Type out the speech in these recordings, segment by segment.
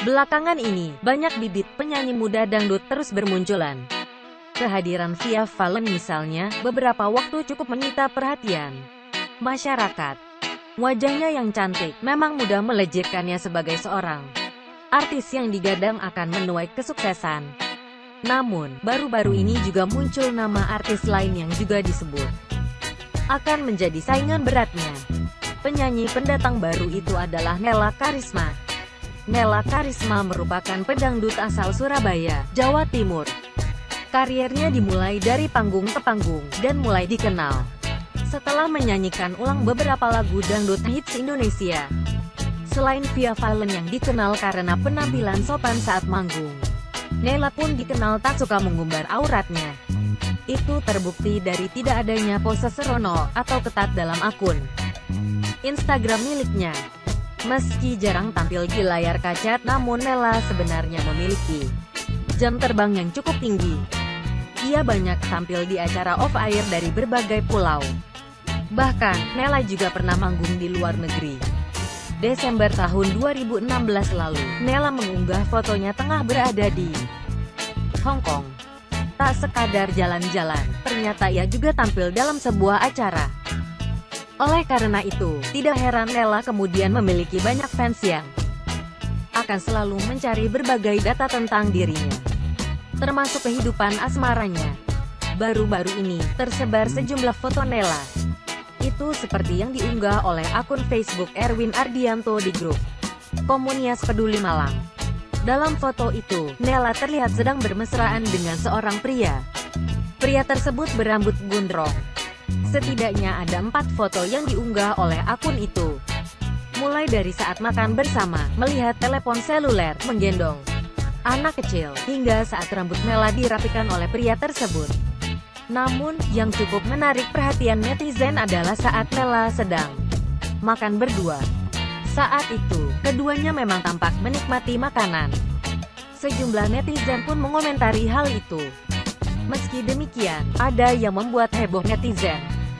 Belakangan ini, banyak bibit penyanyi muda dangdut terus bermunculan. Kehadiran Via Valen misalnya, beberapa waktu cukup menyita perhatian masyarakat. Wajahnya yang cantik, memang mudah melejitkannya sebagai seorang artis yang digadang akan menuai kesuksesan. Namun, baru-baru ini juga muncul nama artis lain yang juga disebut akan menjadi saingan beratnya. Penyanyi pendatang baru itu adalah Nela Karisma. Nela Karisma merupakan pedangdut asal Surabaya, Jawa Timur. Kariernya dimulai dari panggung ke panggung, dan mulai dikenal setelah menyanyikan ulang beberapa lagu dangdut hits Indonesia. Selain Via Valen yang dikenal karena penampilan sopan saat manggung, Nela pun dikenal tak suka mengumbar auratnya. Itu terbukti dari tidak adanya pose serono atau ketat dalam akun Instagram miliknya. Meski jarang tampil di layar kaca, namun Nela sebenarnya memiliki jam terbang yang cukup tinggi. Ia banyak tampil di acara off-air dari berbagai pulau. Bahkan, Nela juga pernah manggung di luar negeri. Desember tahun 2016 lalu, Nela mengunggah fotonya tengah berada di Hong Kong. Tak sekadar jalan-jalan, ternyata ia juga tampil dalam sebuah acara. Oleh karena itu, tidak heran Nela kemudian memiliki banyak fans yang akan selalu mencari berbagai data tentang dirinya, termasuk kehidupan asmaranya. Baru-baru ini, tersebar sejumlah foto Nela. Itu seperti yang diunggah oleh akun Facebook Erwin Ardianto di grup Komunitas Peduli Malang. Dalam foto itu, Nela terlihat sedang bermesraan dengan seorang pria. Pria tersebut berambut gondrong. Setidaknya ada 4 foto yang diunggah oleh akun itu. Mulai dari saat makan bersama, melihat telepon seluler, menggendong anak kecil, hingga saat rambut Nela dirapikan oleh pria tersebut. Namun, yang cukup menarik perhatian netizen adalah saat Nela sedang makan berdua. Saat itu, keduanya memang tampak menikmati makanan. Sejumlah netizen pun mengomentari hal itu. Meski demikian, ada yang membuat heboh netizen,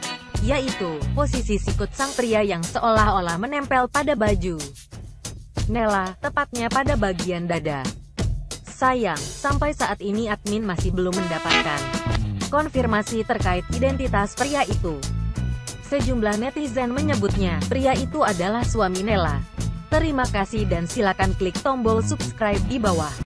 yaitu posisi sikut sang pria yang seolah-olah menempel pada baju Nela, tepatnya pada bagian dada. Sayang, sampai saat ini admin masih belum mendapatkan konfirmasi terkait identitas pria itu. Sejumlah netizen menyebutnya, pria itu adalah suami Nela. Terima kasih dan silakan klik tombol subscribe di bawah.